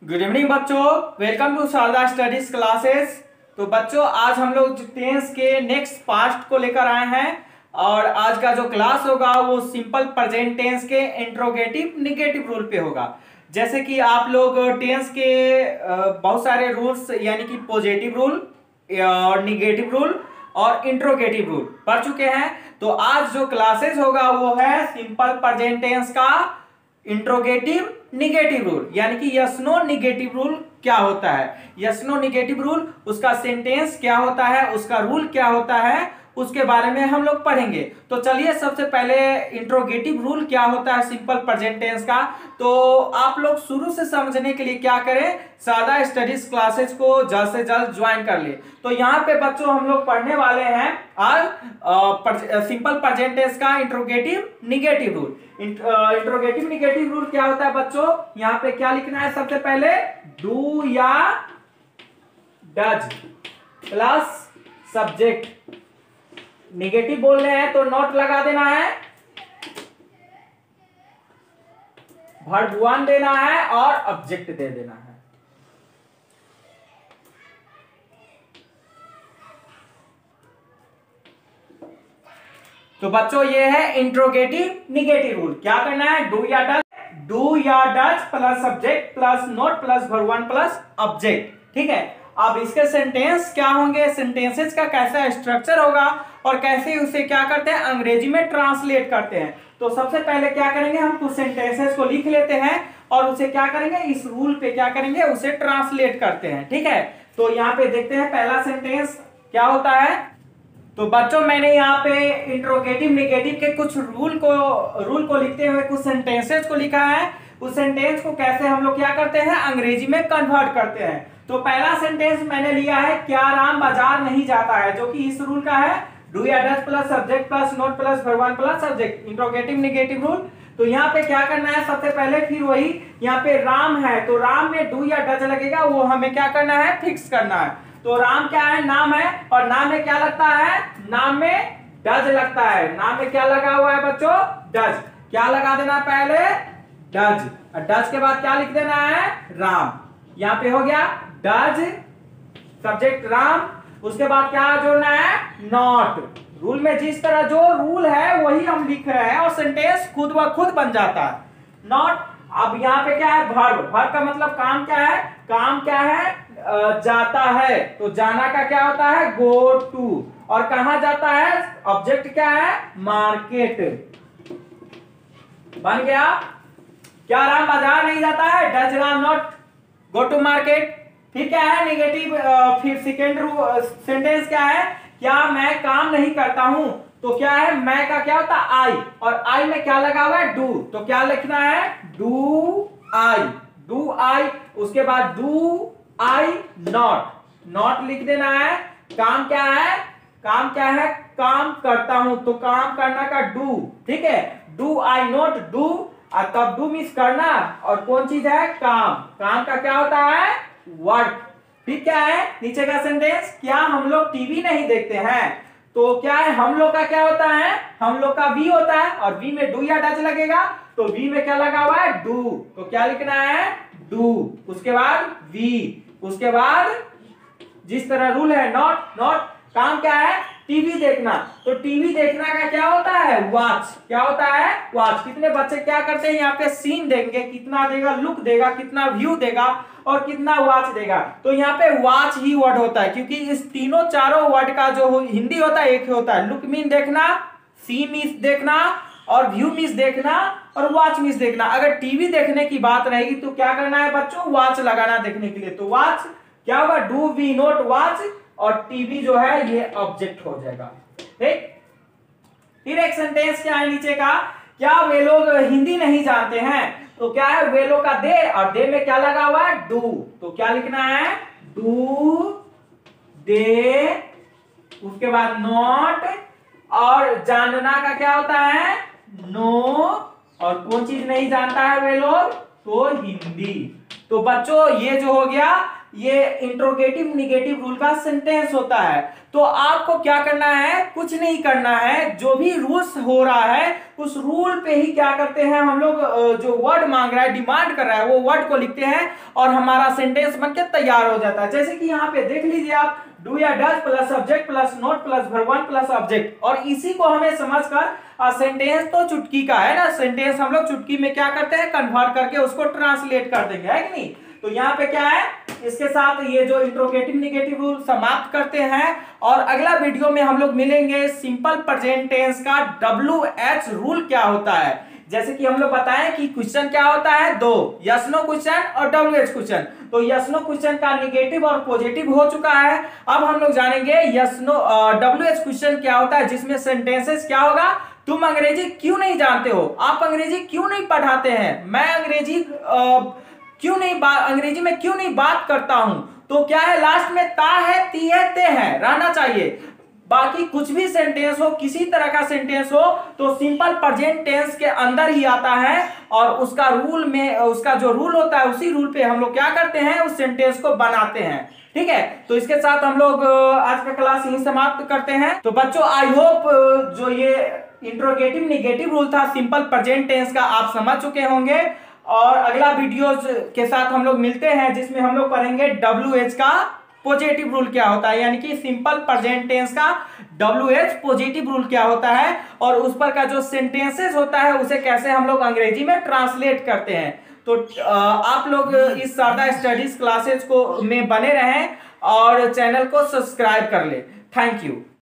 Good evening बच्चों, welcome to Sharda studies classes. तो बच्चों आज हम लोग टेंस के नेक्स्ट पार्ट को लेकर आए हैं और आज का जो क्लास होगा वो सिंपल प्रेजेंट टेंस के इंट्रोगेटिव निगेटिव रूल पे होगा। जैसे कि आप लोग टेंस के बहुत सारे रूल्स यानी कि पॉजिटिव रूल और निगेटिव रूल और इंट्रोगेटिव रूल पढ़ चुके हैं। तो आज जो क्लासेस होगा वो है सिंपल प्रेजेंट टेंस का इंट्रोगेटिव निगेटिव रूल, यानी कि यस नो निगेटिव रूल क्या होता है, यस नो निगेटिव रूल उसका सेंटेंस क्या होता है, उसका रूल क्या होता है, उसके बारे में हम लोग पढ़ेंगे। तो चलिए सबसे पहले इंट्रोगेटिव रूल क्या होता है सिंपल प्रेजेंट टेंस का, तो आप लोग शुरू से समझने के लिए क्या करें, शारदा स्टडीज क्लासेस को जल्द से जल्द ज्वाइन कर ले। तो यहाँ पे बच्चों हम लोग पढ़ने वाले हैं आज सिंपल प्रेजेंट टेंस का interrogative negative rule. Interrogative negative rule क्या होता है बच्चों, यहाँ पे क्या लिखना है, सबसे पहले डू या डज प्लस सब्जेक्ट, निगेटिव बोल रहे हैं तो नॉट लगा देना है, वर्ब वन देना है और ऑब्जेक्ट दे देना है। तो बच्चों ये है इंट्रोगेटिव निगेटिव रूल। क्या करना है, डू या does plus subject plus not plus verb one plus object. ठीक है, अब इसके सेंटेंस क्या होंगे, सेंटेंसेस का कैसा स्ट्रक्चर होगा और कैसे उसे क्या करते हैं अंग्रेजी में ट्रांसलेट करते हैं। तो सबसे पहले क्या करेंगे, हम कुछ सेंटेंसेस को लिख लेते हैं और उसे क्या करेंगे, इस रूल पे क्या करेंगे, उसे ट्रांसलेट करते हैं। ठीक है, तो यहाँ पे देखते हैं पहला सेंटेंस क्या होता है। तो बच्चों मैंने यहाँ पे इंट्रोगेटिव निगेटिव के कुछ रूल को लिखते हुए कुछ सेंटेंसेस को लिखा है। उस सेंटेंस को कैसे हम लोग क्या करते हैं अंग्रेजी में कन्वर्ट करते हैं। तो पहला सेंटेंस मैंने लिया है, क्या राम बाजार नहीं जाता है, जो कि इस रूल का है, डू या does plus subject plus not plus verb one plus subject, interrogative negative rule. तो यहाँ पे क्या करना है, सबसे पहले फिर वही यहाँ पे राम है तो राम में डू या डज लगेगा, वो हमें क्या करना है, फिक्स करना है। तो राम क्या है, नाम है और नाम में क्या लगता है, नाम में डज लगता है। नाम में क्या लगा हुआ है बच्चों, डज। क्या लगा देना पहले, डज, और डज के बाद क्या लिख देना है, राम। यहाँ पे हो गया डज सब्जेक्ट राम, उसके बाद क्या जोड़ना है, नॉट। रूल में जिस तरह जो रूल है वही हम लिख रहे हैं और सेंटेंस खुद ब खुद बन जाता है। नॉट, अब यहाँ पे क्या है, वर्ब। वर्ब का मतलब काम क्या है, काम क्या है, जाता है। तो जाना का क्या होता है, गो टू, और कहां जाता है, ऑब्जेक्ट क्या है, मार्केट। बन गया, क्या राम बाजार नहीं जाता है, does Ram not go to market. फिर क्या है निगेटिव, फिर सेकेंड सेंटेंस क्या है, क्या मैं काम नहीं करता हूं। तो क्या है, मैं का क्या होता है, आई, और आई में क्या लगा हुआ है, डू। तो क्या लिखना है, डू आई, डू आई। उसके बाद डू आई नॉट, नॉट लिख देना है। काम क्या है, काम क्या है, काम करता हूं, तो काम करना का डू। ठीक है, डू आई नॉट डू, और तब डू मीन्स करना, और कौन चीज है, काम। काम का क्या होता है, वर्क। फिर क्या है नीचे का सेंटेंस, क्या हम लोग टीवी नहीं देखते हैं। तो क्या है, हम लोग का क्या होता है, हम लोग का वी होता है और वी में डू या डज लगेगा, तो वी में क्या लगा हुआ है, डू। तो क्या लिखना है, डू, उसके बाद वी, उसके बाद जिस तरह रूल है नॉट, नॉट। काम क्या है, टीवी देखना, तो टीवी देखना का क्या होता है, वॉच। क्या होता है, वॉच। कितने बच्चे क्या करते हैं, यहाँ पे सीन देंगे, कितना देगा, लुक देगा, कितना व्यू देगा और कितना वॉच देगा। तो यहाँ पे वॉच ही वर्ड होता है, क्योंकि इस तीनों चारों वर्ड का जो हिंदी होता है एक ही होता है। लुक मीन देखना, सी मीन्स देखना, और व्यू मीन्स देखना, और वॉच मीन्स देखना। अगर टीवी देखने की बात रहेगी तो क्या करना है बच्चों, वॉच लगाना देखने के लिए। तो वॉच क्या होगा, डू वी नॉट वॉच, और टीवी जो है ये ऑब्जेक्ट हो जाएगा। ठीक, फिर एक सेंटेंस क्या है नीचे का, क्या वे लोग हिंदी नहीं जानते हैं। तो क्या है, वे लोग का दे, और दे में क्या लगा हुआ है, डू। तो क्या लिखना है, डू दे, उसके बाद नॉट, और जानना का क्या होता है, नो, और कौन चीज नहीं जानता है वे लोग, तो हिंदी। तो बच्चों ये जो हो गया ये इंट्रोगेटिव निगेटिव रूल का सेंटेंस होता है। तो आपको क्या करना है, कुछ नहीं करना है, जो भी रूल्स हो रहा है उस रूल पे ही क्या करते हैं हम लोग, जो वर्ड मांग रहा है, डिमांड कर रहा है, वो वर्ड को लिखते हैं और हमारा सेंटेंस बनके तैयार हो जाता है। जैसे कि यहाँ पे देख लीजिए आप, डू या does plus subject plus not plus verb 1 plus object, और इसी को हमें समझकर सेंटेंस तो चुटकी का है ना, सेंटेंस हम लोग चुटकी में क्या करते हैं, कन्वर्ट करके उसको ट्रांसलेट कर देंगे, है कि नहीं। तो यहाँ पे क्या है, इसके साथ ये जो इंट्रोगेटिव निगेटिव रूल समाप्त करते हैं, और अगला वीडियो में हम लोग मिलेंगे सिंपल प्रेजेंट टेंस का WH रूल क्या होता है। जैसे कि हम लोग बताएं कि क्वेश्चन क्या होता है, दो, यस नो क्वेश्चन और WH क्वेश्चन। तो यस नो क्वेश्चन का निगेटिव और पॉजिटिव हो चुका है। अब हम लोग जानेंगे यस नो WH क्वेश्चन क्या होता है, जिसमें सेंटेंसेस क्या होगा, तुम अंग्रेजी क्यों नहीं जानते हो, आप अंग्रेजी क्यों नहीं पढ़ाते हैं, मैं अंग्रेजी अंग्रेजी में क्यों नहीं बात करता हूं। तो क्या है, लास्ट में ता है, ती है, ते है रहना चाहिए। बाकी कुछ भी सेंटेंस हो, किसी तरह का सेंटेंस हो, तो सिंपल प्रेजेंट टेंस के अंदर ही आता है, और उसका रूल में, उसका जो रूल होता है उसी रूल पे हम लोग क्या करते हैं, उस सेंटेंस को बनाते हैं। ठीक है, तो इसके साथ हम लोग आज का क्लास यहीं समाप्त करते हैं। तो बच्चों, आई होप जो ये इंट्रोगेटिव निगेटिव रूल था सिंपल प्रेजेंट टेंस का, आप समझ चुके होंगे। और अगला वीडियो के साथ हम लोग मिलते हैं, जिसमें हम लोग पढ़ेंगे WH का पॉजिटिव रूल क्या होता है, यानी कि सिंपल प्रेजेंट टेंस का WH पॉजिटिव रूल क्या होता है, और उस पर का जो सेंटेंसेस होता है उसे कैसे हम लोग अंग्रेजी में ट्रांसलेट करते हैं। तो आप लोग इस शारदा स्टडीज क्लासेस को में बने रहें और चैनल को सब्सक्राइब कर ले। Thank you.